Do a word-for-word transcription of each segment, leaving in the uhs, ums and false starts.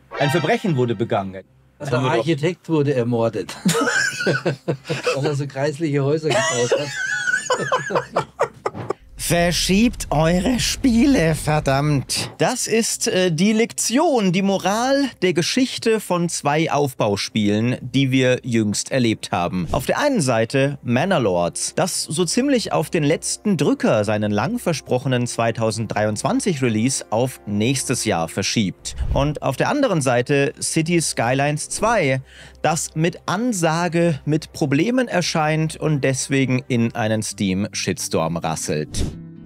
Ein Verbrechen wurde begangen. Der Architekt wurde ermordet, weil er so kreisliche Häuser gebaut hat. Verschiebt eure Spiele, verdammt. Das ist äh, die Lektion, die Moral der Geschichte von zwei Aufbauspielen, die wir jüngst erlebt haben. Auf der einen Seite Manor-Lords, das so ziemlich auf den letzten Drücker seinen lang versprochenen zweitausenddreiundzwanzig Release auf nächstes Jahr verschiebt. Und auf der anderen Seite Cities Skylines zwei, das mit Ansage mit Problemen erscheint und deswegen in einen Steam-Shitstorm rasselt.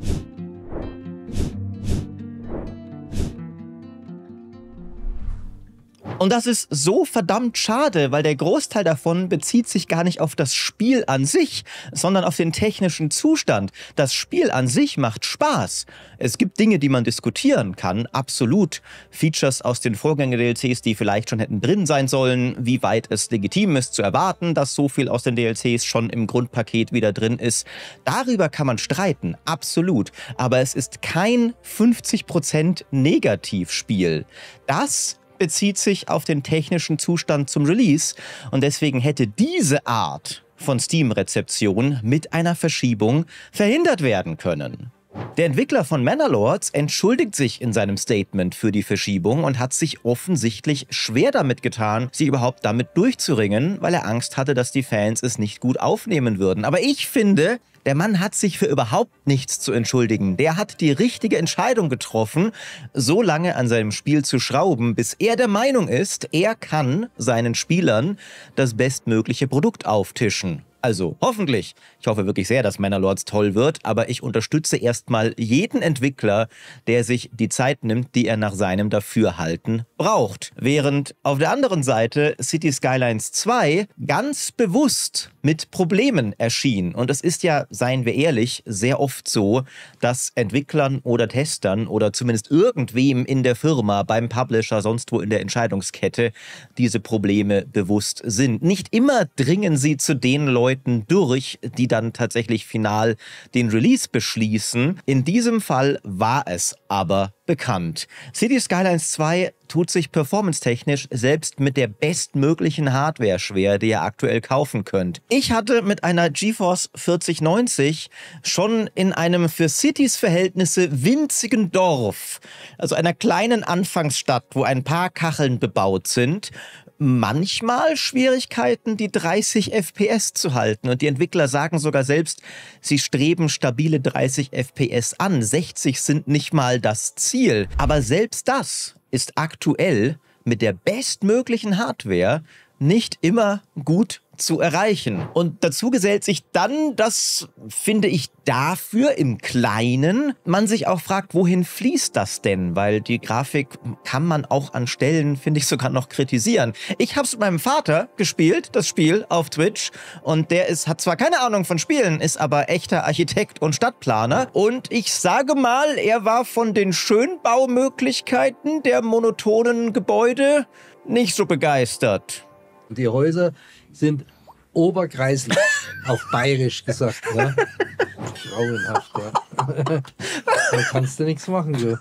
Und das ist so verdammt schade, weil der Großteil davon bezieht sich gar nicht auf das Spiel an sich, sondern auf den technischen Zustand. Das Spiel an sich macht Spaß. Es gibt Dinge, die man diskutieren kann, absolut. Features aus den Vorgänger-D L Cs, die vielleicht schon hätten drin sein sollen, wie weit es legitim ist zu erwarten, dass so viel aus den D L Cs schon im Grundpaket wieder drin ist. Darüber kann man streiten, absolut. Aber es ist kein fünfzig Prozent Negativspiel. Das bezieht sich auf den technischen Zustand zum Release und deswegen hätte diese Art von Steam-Rezeption mit einer Verschiebung verhindert werden können. Der Entwickler von Manor-Lords entschuldigt sich in seinem Statement für die Verschiebung und hat sich offensichtlich schwer damit getan, sie überhaupt damit durchzuringen, weil er Angst hatte, dass die Fans es nicht gut aufnehmen würden. Aber ich finde, der Mann hat sich für überhaupt nichts zu entschuldigen. Der hat die richtige Entscheidung getroffen, so lange an seinem Spiel zu schrauben, bis er der Meinung ist, er kann seinen Spielern das bestmögliche Produkt auftischen. Also hoffentlich. Ich hoffe wirklich sehr, dass Manor-Lords toll wird, aber ich unterstütze erstmal jeden Entwickler, der sich die Zeit nimmt, die er nach seinem Dafürhalten braucht. Während auf der anderen Seite Cities Skylines zwei ganz bewusst mit Problemen erschien. Und es ist ja, seien wir ehrlich, sehr oft so, dass Entwicklern oder Testern oder zumindest irgendwem in der Firma, beim Publisher, sonst wo in der Entscheidungskette diese Probleme bewusst sind. Nicht immer dringen sie zu den Leuten durch, die dann tatsächlich final den Release beschließen. In diesem Fall war es aber bekannt. Cities Skylines zwei tut sich performance-technisch selbst mit der bestmöglichen Hardware schwer, die ihr aktuell kaufen könnt. Ich hatte mit einer GeForce vierzig neunzig schon in einem für Cities Verhältnisse winzigen Dorf, also einer kleinen Anfangsstadt, wo ein paar Kacheln bebaut sind, manchmal Schwierigkeiten, die dreißig F P S zu halten. Und die Entwickler sagen sogar selbst, sie streben stabile dreißig F P S an. sechzig sind nicht mal das Ziel. Aber selbst das ist aktuell mit der bestmöglichen Hardware nicht immer gut zu erreichen. Und dazu gesellt sich dann, das finde ich dafür im Kleinen, man sich auch fragt, wohin fließt das denn? Weil die Grafik kann man auch an Stellen, finde ich, sogar noch kritisieren. Ich habe es mit meinem Vater gespielt, das Spiel auf Twitch, und der ist, hat zwar keine Ahnung von Spielen, ist aber echter Architekt und Stadtplaner, und ich sage mal, er war von den Schönbaumöglichkeiten der monotonen Gebäude nicht so begeistert. Die Häuser sind oberkreislich, auf bayerisch gesagt. Ja? Grauenhaft, ja. Da kannst du nichts machen, so.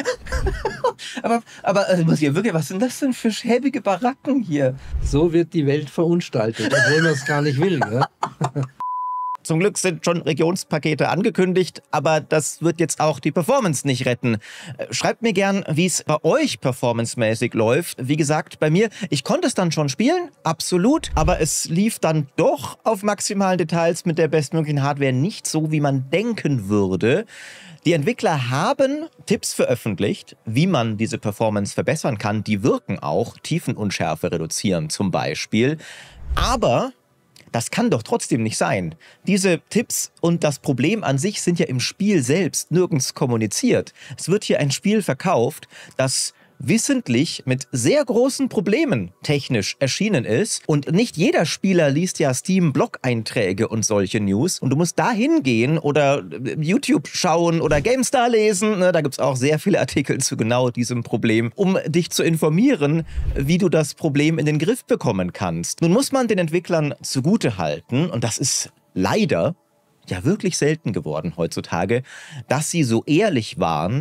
Aber, aber also muss ich wirklich, was sind das denn für schäbige Baracken hier? So wird die Welt verunstaltet, obwohl man es gar nicht will. Ja? Zum Glück sind schon Regionspakete angekündigt, aber das wird jetzt auch die Performance nicht retten. Schreibt mir gern, wie es bei euch performancemäßig läuft. Wie gesagt, bei mir, ich konnte es dann schon spielen, absolut, aber es lief dann doch auf maximalen Details mit der bestmöglichen Hardware nicht so, wie man denken würde. Die Entwickler haben Tipps veröffentlicht, wie man diese Performance verbessern kann. Die wirken auch, Tiefenunschärfe reduzieren zum Beispiel. Aber das kann doch trotzdem nicht sein. Diese Tipps und das Problem an sich sind ja im Spiel selbst nirgends kommuniziert. Es wird hier ein Spiel verkauft, das wissentlich mit sehr großen Problemen technisch erschienen ist. Und nicht jeder Spieler liest ja Steam-Blog-Einträge und solche News. Und du musst da hingehen oder YouTube schauen oder GameStar lesen. Da gibt es auch sehr viele Artikel zu genau diesem Problem, um dich zu informieren, wie du das Problem in den Griff bekommen kannst. Nun muss man den Entwicklern zugutehalten, und das ist leider ja wirklich selten geworden heutzutage, dass sie so ehrlich waren,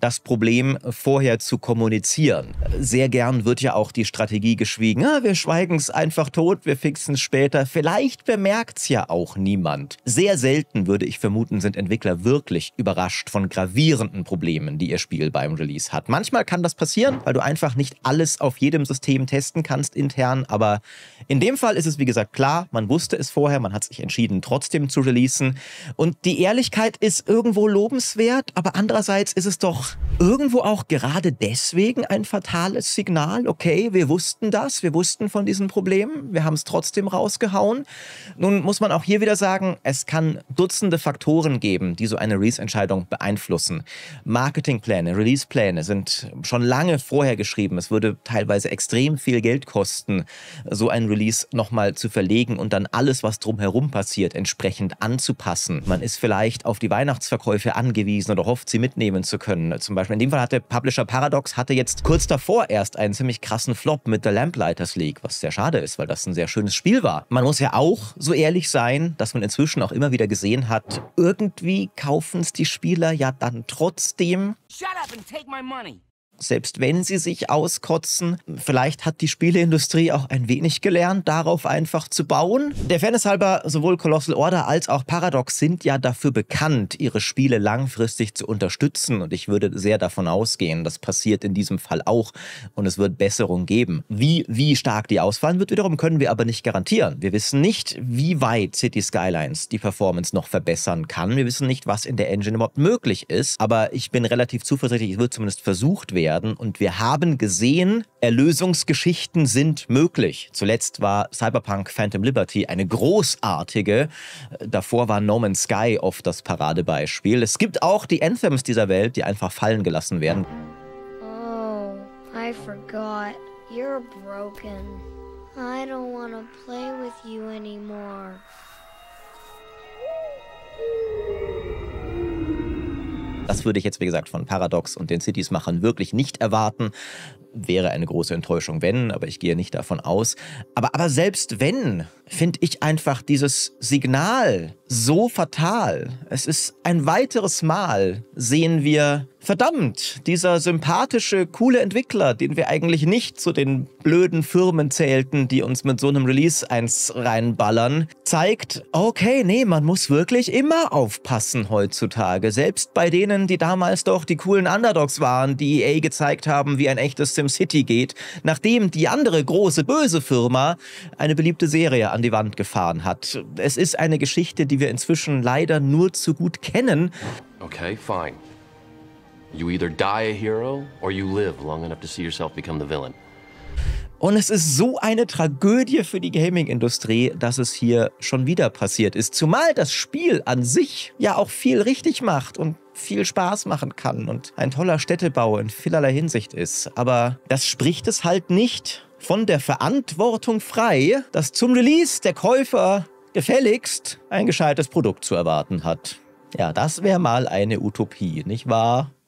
das Problem vorher zu kommunizieren. Sehr gern wird ja auch die Strategie geschwiegen. Ja, wir schweigen es einfach tot, wir fixen es später. Vielleicht bemerkt es ja auch niemand. Sehr selten, würde ich vermuten, sind Entwickler wirklich überrascht von gravierenden Problemen, die ihr Spiel beim Release hat. Manchmal kann das passieren, weil du einfach nicht alles auf jedem System testen kannst intern, aber in dem Fall ist es wie gesagt klar, man wusste es vorher, man hat sich entschieden trotzdem zu releasen und die Ehrlichkeit ist irgendwo lobenswert, aber andererseits ist es doch irgendwo auch gerade deswegen ein fatales Signal. Okay, wir wussten das, wir wussten von diesen Problemen, wir haben es trotzdem rausgehauen. Nun muss man auch hier wieder sagen, es kann Dutzende Faktoren geben, die so eine Release-Entscheidung beeinflussen. Marketingpläne, Releasepläne sind schon lange vorher geschrieben. Es würde teilweise extrem viel Geld kosten, so ein Release nochmal zu verlegen und dann alles, was drumherum passiert, entsprechend anzupassen. Man ist vielleicht auf die Weihnachtsverkäufe angewiesen oder hofft, sie mitnehmen zu können. Zum Beispiel in dem Fall hatte Publisher Paradox hatte jetzt kurz davor erst einen ziemlich krassen Flop mit The Lamplighters League, was sehr schade ist, weil das ein sehr schönes Spiel war. Man muss ja auch so ehrlich sein, dass man inzwischen auch immer wieder gesehen hat, irgendwie kaufen es die Spieler ja dann trotzdem. Shut up and take my money. Selbst wenn sie sich auskotzen. Vielleicht hat die Spieleindustrie auch ein wenig gelernt, darauf einfach zu bauen. Der Fairness halber, sowohl Colossal Order als auch Paradox sind ja dafür bekannt, ihre Spiele langfristig zu unterstützen. Und ich würde sehr davon ausgehen, das passiert in diesem Fall auch. Und es wird Besserung geben. Wie, wie stark die ausfallen wird wiederum, können wir aber nicht garantieren. Wir wissen nicht, wie weit City Skylines die Performance noch verbessern kann. Wir wissen nicht, was in der Engine überhaupt möglich ist. Aber ich bin relativ zuversichtlich, es wird zumindest versucht werden. Und wir haben gesehen, Erlösungsgeschichten sind möglich. Zuletzt war Cyberpunk Phantom Liberty eine großartige. Davor war No Man's Sky oft das Paradebeispiel. Es gibt auch die Anthems dieser Welt, die einfach fallen gelassen werden. Oh, I forgot. You're broken. I don't want to play with you anymore. Das würde ich jetzt, wie gesagt, von Paradox und den Cities-Machern wirklich nicht erwarten. Wäre eine große Enttäuschung, wenn, aber ich gehe nicht davon aus. Aber, aber selbst wenn, finde ich einfach dieses Signal so fatal. Es ist ein weiteres Mal, sehen wir, verdammt, dieser sympathische, coole Entwickler, den wir eigentlich nicht zu den blöden Firmen zählten, die uns mit so einem Release eins reinballern, zeigt, okay, nee, man muss wirklich immer aufpassen heutzutage. Selbst bei denen, die damals doch die coolen Underdogs waren, die E A gezeigt haben, wie ein echtes SimCity geht, nachdem die andere große, böse Firma eine beliebte Serie an die Wand gefahren hat. Es ist eine Geschichte, die wir inzwischen leider nur zu gut kennen. Okay, fine. You either die a hero or you live long enough to see yourself become the villain. Und es ist so eine Tragödie für die Gaming-Industrie, dass es hier schon wieder passiert ist. Zumal das Spiel an sich ja auch viel richtig macht und viel Spaß machen kann und ein toller Städtebau in vielerlei Hinsicht ist. Aber das spricht es halt nicht von der Verantwortung frei, dass zum Release der Käufer gefälligst ein gescheites Produkt zu erwarten hat. Ja, das wäre mal eine Utopie, nicht wahr?